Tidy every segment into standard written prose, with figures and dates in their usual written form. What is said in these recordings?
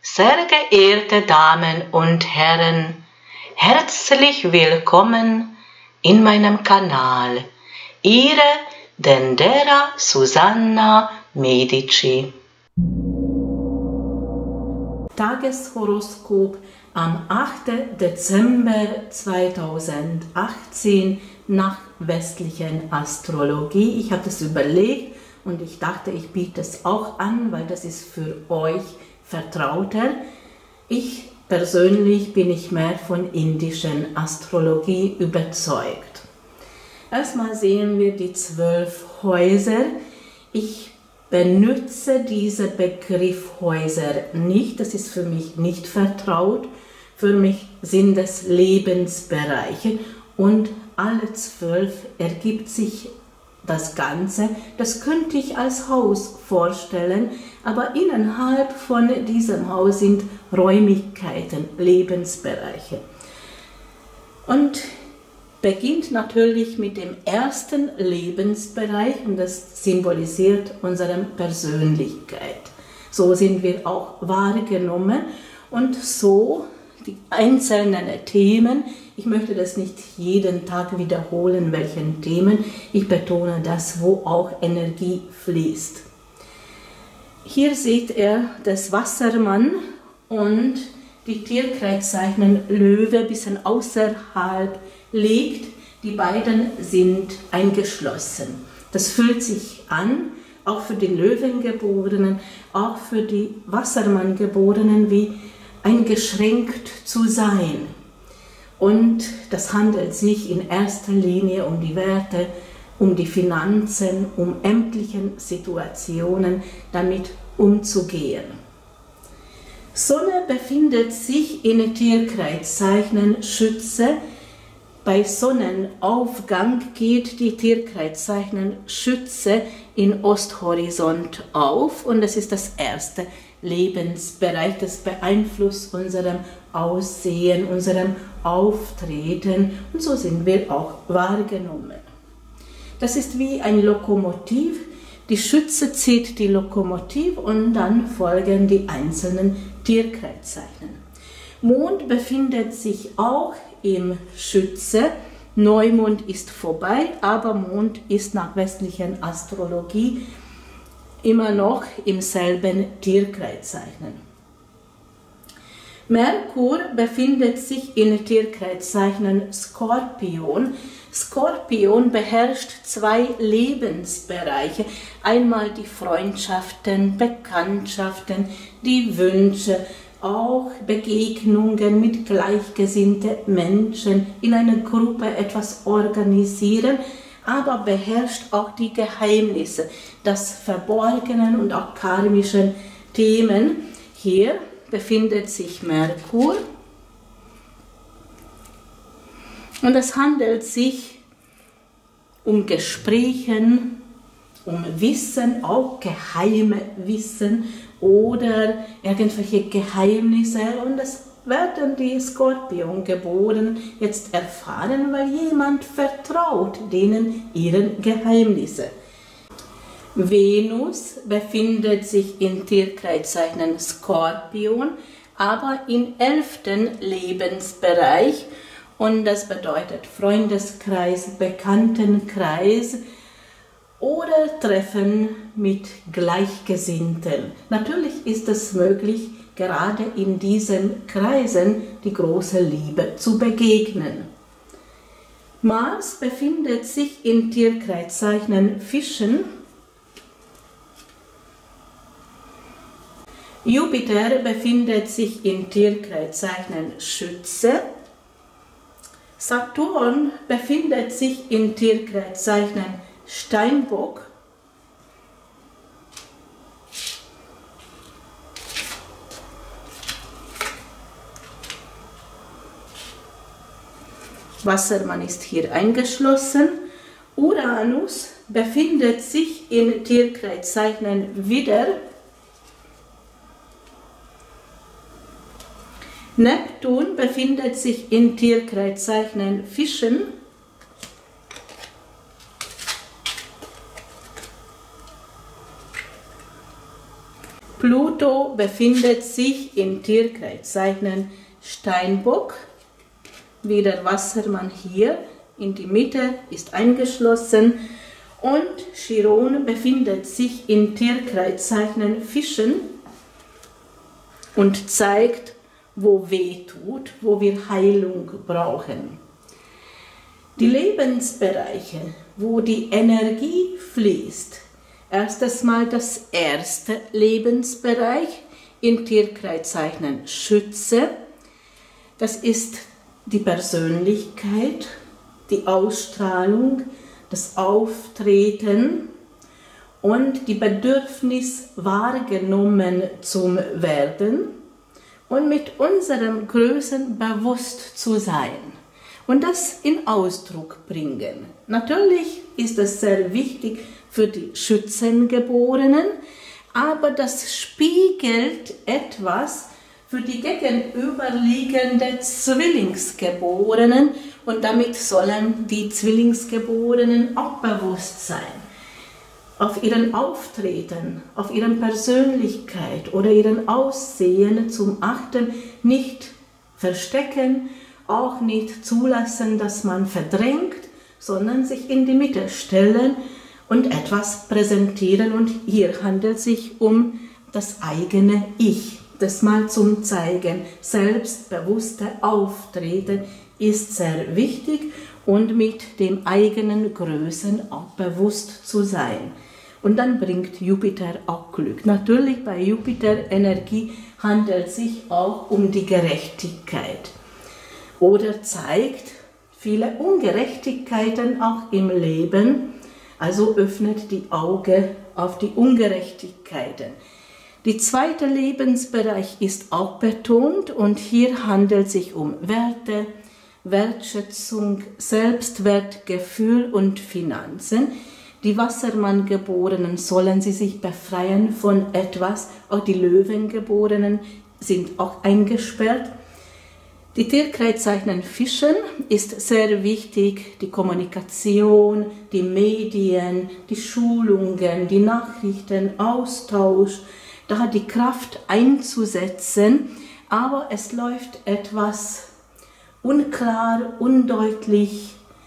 Sehr geehrte Damen und Herren, herzlich willkommen in meinem Kanal. Ihre Dendera Susanna Medici. Tageshoroskop am 8. Dezember 2018 nach westlichen Astrologie. Ich habe das überlegt und ich dachte, ich biete es auch an, weil das ist für euch vertrauter. Ich persönlich bin nicht mehr von indischen Astrologie überzeugt. Erstmal sehen wir die 12 Häuser. Ich benutze diesen Begriff Häuser nicht, das ist für mich nicht vertraut. Für mich sind es Lebensbereiche und alle 12 ergibt sich das Ganze. Das könnte ich als Haus vorstellen, aber innerhalb von diesem Haus sind Räumlichkeiten, Lebensbereiche. Und beginnt natürlich mit dem ersten Lebensbereich und das symbolisiert unsere Persönlichkeit. So sind wir auch wahrgenommen und so die einzelnen Themen. Ich möchte das nicht jeden Tag wiederholen, welchen Themen. Ich betone das, wo auch Energie fließt. Hier sieht er das Wassermann und die Tierkreiszeichen Löwe ein bisschen außerhalb liegt. Die beiden sind eingeschlossen. Das fühlt sich an, auch für die Löwengeborenen, auch für die Wassermanngeborenen, wie eingeschränkt zu sein. Und das handelt sich in erster Linie um die Werte, um die Finanzen, um ämtliche Situationen, damit umzugehen. Sonne befindet sich in Tierkreiszeichen Schütze. Bei Sonnenaufgang geht die Tierkreiszeichen Schütze in Osthorizont auf und das ist das erste Lebensbereich, das beeinflusst unserem Aussehen, unserem Auftreten und so sind wir auch wahrgenommen. Das ist wie ein Lokomotiv, die Schütze zieht die Lokomotive und dann folgen die einzelnen Tierkreiszeichen. Mond befindet sich auch im Schütze. Neumond ist vorbei, aber Mond ist nach westlicher Astrologie immer noch im selben Tierkreiszeichen. Merkur befindet sich in Tierkreiszeichen Skorpion. Skorpion beherrscht 2 Lebensbereiche. Einmal die Freundschaften, Bekanntschaften, die Wünsche, auch Begegnungen mit gleichgesinnten Menschen, in einer Gruppe etwas organisieren, aber beherrscht auch die Geheimnisse, das Verborgenen und auch karmischen Themen. Hier befindet sich Merkur und es handelt sich um Gesprächen, um Wissen, auch geheime Wissen oder irgendwelche Geheimnisse und das werden die Skorpiongeborenen jetzt erfahren, weil jemand vertraut denen ihren Geheimnisse. Venus befindet sich in Tierkreiszeichen Skorpion, aber im 11. Lebensbereich und das bedeutet Freundeskreis, Bekanntenkreis oder Treffen mit Gleichgesinnten. Natürlich ist es möglich, gerade in diesen Kreisen die große Liebe zu begegnen. Mars befindet sich in Tierkreiszeichen Fischen. Jupiter befindet sich in Tierkreiszeichen Schütze. Saturn befindet sich in Tierkreiszeichen Steinbock. Wassermann ist hier eingeschlossen. Uranus befindet sich in Tierkreiszeichen Widder. Neptun befindet sich in Tierkreiszeichen Fischen. Pluto befindet sich im Tierkreiszeichen Steinbock, wie der Wassermann hier. In die Mitte ist eingeschlossen. Und Chiron befindet sich im Tierkreiszeichen Fischen und zeigt, wo weh tut, wo wir Heilung brauchen. Die Lebensbereiche, wo die Energie fließt. Erstes Mal das erste Lebensbereich im Tierkreiszeichen Schütze. Das ist die Persönlichkeit, die Ausstrahlung, das Auftreten und die Bedürfnis wahrgenommen zu werden und mit unserem Größen bewusst zu sein und das in Ausdruck bringen. Natürlich ist es sehr wichtig für die Schützengeborenen, aber das spiegelt etwas für die gegenüberliegenden Zwillingsgeborenen und damit sollen die Zwillingsgeborenen auch bewusst sein. Auf ihren Auftreten, auf ihre Persönlichkeit oder ihren Aussehen zum Achten nicht verstecken, auch nicht zulassen, dass man verdrängt, sondern sich in die Mitte stellen und etwas präsentieren. Und hier handelt es sich um das eigene Ich. Das mal zum Zeigen, selbstbewusste Auftreten ist sehr wichtig und mit dem eigenen Größen auch bewusst zu sein. Und dann bringt Jupiter auch Glück. Natürlich bei Jupiter Energie handelt es sich auch um die Gerechtigkeit oder zeigt viele Ungerechtigkeiten auch im Leben, also öffnet die Augen auf die Ungerechtigkeiten. Der zweite Lebensbereich ist auch betont und hier handelt es sich um Werte, Wertschätzung, Selbstwertgefühl und Finanzen. Die Wassermanngeborenen sollen sie sich befreien von etwas, auch die Löwengeborenen sind auch eingesperrt. Die Tierkreiszeichen Fischen ist sehr wichtig, die Kommunikation, die Medien, die Schulungen, die Nachrichten, Austausch, da die Kraft einzusetzen, aber es läuft etwas unklar, undeutlich.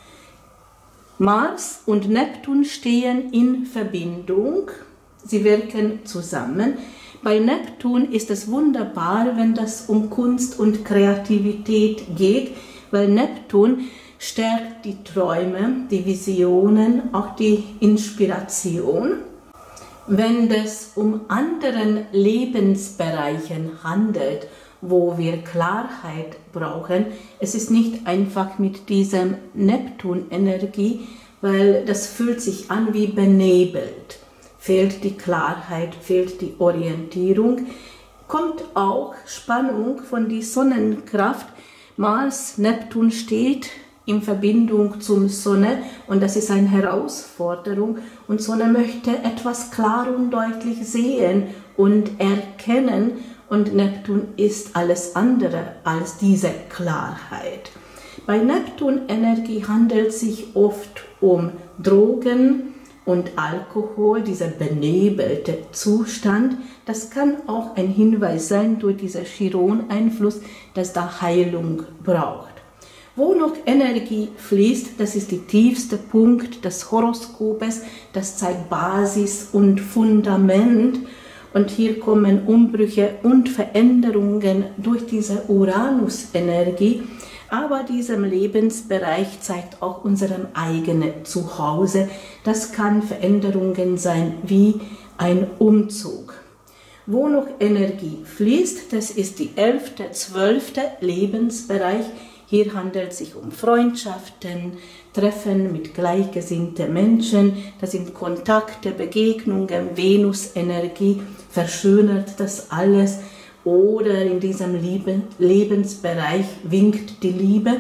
Mars und Neptun stehen in Verbindung, sie wirken zusammen. Bei Neptun ist es wunderbar, wenn das um Kunst und Kreativität geht, weil Neptun stärkt die Träume, die Visionen, auch die Inspiration. Wenn es um anderen Lebensbereichen handelt, wo wir Klarheit brauchen, es ist nicht einfach mit diesem Neptun-Energie, weil das fühlt sich an wie benebelt. Fehlt die Klarheit, fehlt die Orientierung, kommt auch Spannung von der Sonnenkraft. Mars, Neptun steht in Verbindung zum Sonne und das ist eine Herausforderung und Sonne möchte etwas klar und deutlich sehen und erkennen und Neptun ist alles andere als diese Klarheit. Bei Neptun-Energie handelt es sich oft um Drogen und Alkohol, dieser benebelte Zustand. Das kann auch ein Hinweis sein durch diesen Chiron-Einfluss, dass da Heilung braucht. Wo noch Energie fließt, das ist der tiefste Punkt des Horoskopes, das zeigt Basis und Fundament. Und hier kommen Umbrüche und Veränderungen durch diese Uranus-Energie. Aber diesem Lebensbereich zeigt auch unserem eigenen Zuhause. Das kann Veränderungen sein wie ein Umzug. Wo noch Energie fließt, das ist die 11., 12. Lebensbereich. Hier handelt es sich um Freundschaften, Treffen mit gleichgesinnten Menschen, das sind Kontakte, Begegnungen, Venus-Energie verschönert das alles oder in diesem Lebensbereich winkt die Liebe.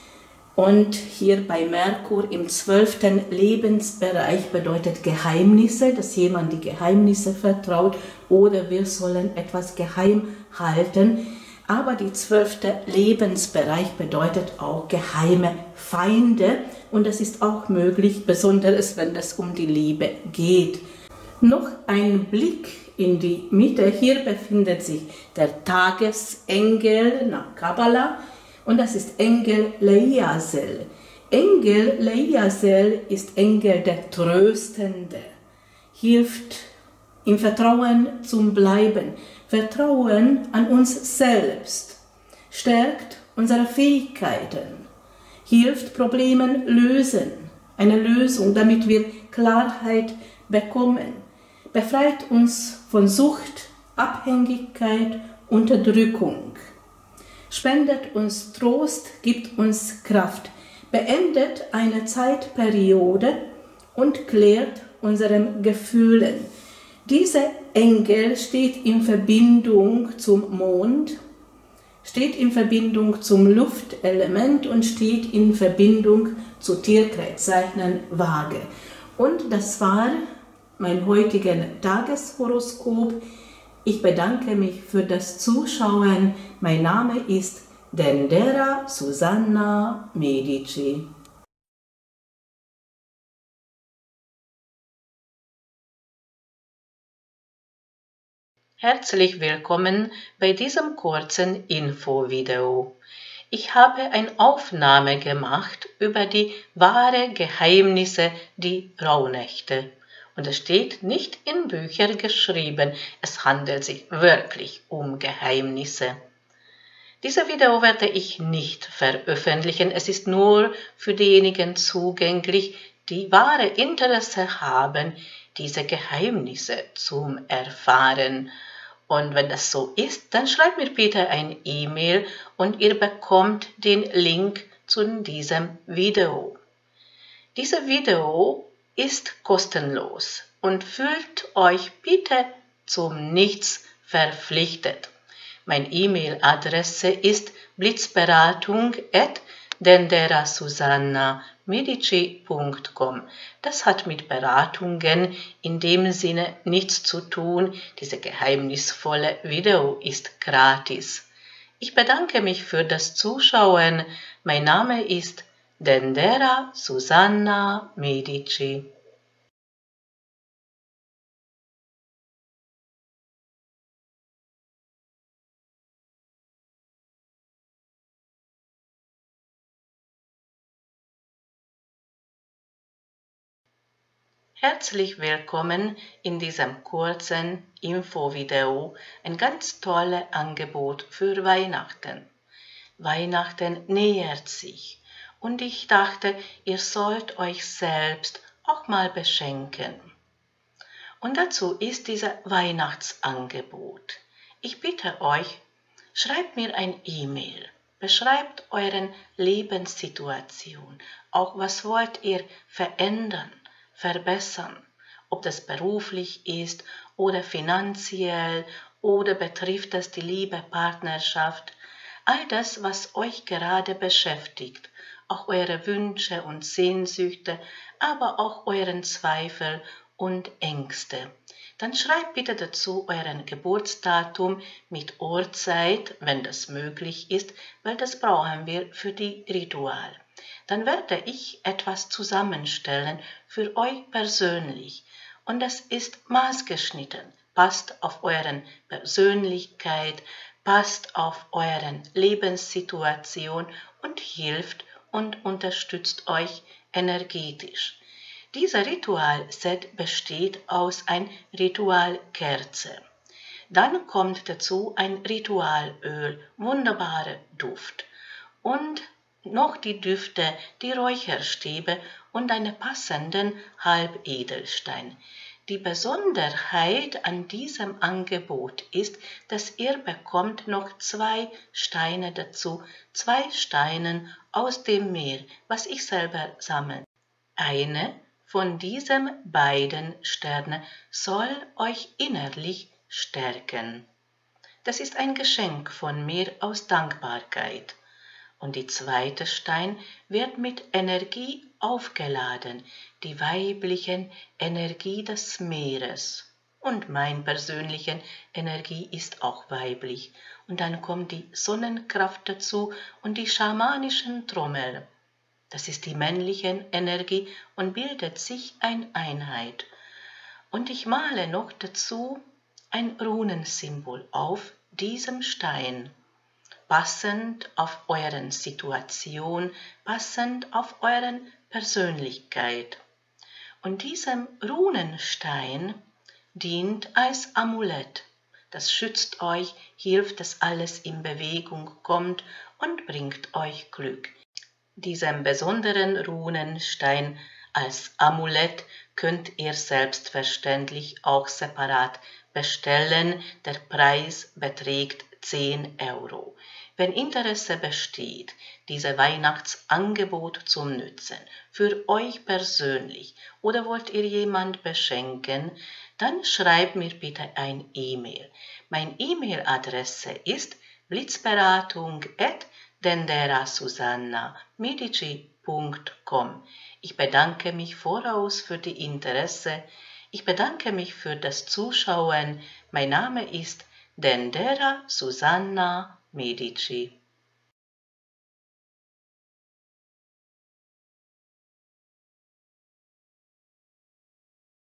Und hier bei Merkur im 12. Lebensbereich bedeutet Geheimnisse, dass jemand die Geheimnisse vertraut oder wir sollen etwas geheim halten. Aber die 12. Lebensbereich bedeutet auch geheime Feinde und das ist auch möglich, besonders wenn es um die Liebe geht. Noch ein Blick in die Mitte. Hier befindet sich der Tagesengel nach Kabbala und das ist Engel Leiasel. Engel Leiasel ist Engel der Tröstende, hilft im Vertrauen zum Bleiben, Vertrauen an uns selbst, stärkt unsere Fähigkeiten, hilft Problemen lösen, eine Lösung, damit wir Klarheit bekommen, befreit uns von Sucht, Abhängigkeit, Unterdrückung, spendet uns Trost, gibt uns Kraft, beendet eine Zeitperiode und klärt unsere Gefühle. Dieser Engel steht in Verbindung zum Mond, steht in Verbindung zum Luftelement und steht in Verbindung zu Tierkreiszeichen Waage. Und das war mein heutiges Tageshoroskop. Ich bedanke mich für das Zuschauen. Mein Name ist Dendera Susanna Medici. Herzlich willkommen bei diesem kurzen Infovideo. Ich habe eine Aufnahme gemacht über die wahren Geheimnisse der Rauhnächte. Und es steht nicht in Büchern geschrieben, es handelt sich wirklich um Geheimnisse. Dieses Video werde ich nicht veröffentlichen, es ist nur für diejenigen zugänglich, die wahre Interesse haben, diese Geheimnisse zu erfahren. Und wenn das so ist, dann schreibt mir bitte ein E-Mail und ihr bekommt den Link zu diesem Video. Dieses Video ist kostenlos und fühlt euch bitte zum Nichts verpflichtet. Meine E-Mail-Adresse ist blitzberatung@denderasusanna.medici.com. Das hat mit Beratungen in dem Sinne nichts zu tun. Diese geheimnisvolle Video ist gratis. Ich bedanke mich für das Zuschauen. Mein Name ist Dendera Susanna Medici. Herzlich willkommen in diesem kurzen Infovideo, ein ganz tolles Angebot für Weihnachten. Weihnachten nähert sich und ich dachte, ihr sollt euch selbst auch mal beschenken. Und dazu ist dieses Weihnachtsangebot. Ich bitte euch, schreibt mir ein E-Mail, beschreibt euren Lebenssituation, auch was wollt ihr verändern, verbessern, ob das beruflich ist oder finanziell oder betrifft das die Liebe, Partnerschaft, all das, was euch gerade beschäftigt, auch eure Wünsche und Sehnsüchte, aber auch euren Zweifel und Ängste. Dann schreibt bitte dazu euren Geburtsdatum mit Uhrzeit, wenn das möglich ist, weil das brauchen wir für die Ritual. Dann werde ich etwas zusammenstellen für euch persönlich und das ist maßgeschnitten, passt auf euren Persönlichkeit, passt auf euren Lebenssituation und hilft und unterstützt euch energetisch. Dieser Ritualset besteht aus einer Ritualkerze. Dann kommt dazu ein Ritualöl, wunderbarer Duft und noch die Düfte, die Räucherstäbe und einen passenden Halbedelstein. Die Besonderheit an diesem Angebot ist, dass ihr bekommt noch 2 Steine dazu, 2 Steine aus dem Meer, was ich selber sammle. Eine von diesen beiden Sternen soll euch innerlich stärken. Das ist ein Geschenk von mir aus Dankbarkeit. Und die zweite Stein wird mit Energie aufgeladen, die weiblichen Energie des Meeres. Und meine persönliche Energie ist auch weiblich. Und dann kommt die Sonnenkraft dazu und die schamanischen Trommel. Das ist die männliche Energie und bildet sich eine Einheit. Und ich male noch dazu ein Runensymbol auf diesem Stein, passend auf euren Situation, passend auf euren Persönlichkeit. Und diesem Runenstein dient als Amulett. Das schützt euch, hilft, dass alles in Bewegung kommt und bringt euch Glück. Diesen besonderen Runenstein als Amulett könnt ihr selbstverständlich auch separat bestellen. Der Preis beträgt 10 €. Wenn Interesse besteht, dieses Weihnachtsangebot zu nutzen, für euch persönlich oder wollt ihr jemand beschenken, dann schreibt mir bitte ein E-Mail. Meine E-Mail-Adresse ist blitzberatung@denderasusanna.medici.com. Ich bedanke mich voraus für die Interesse. Ich bedanke mich für das Zuschauen. Mein Name ist Dendera Susanna Medici.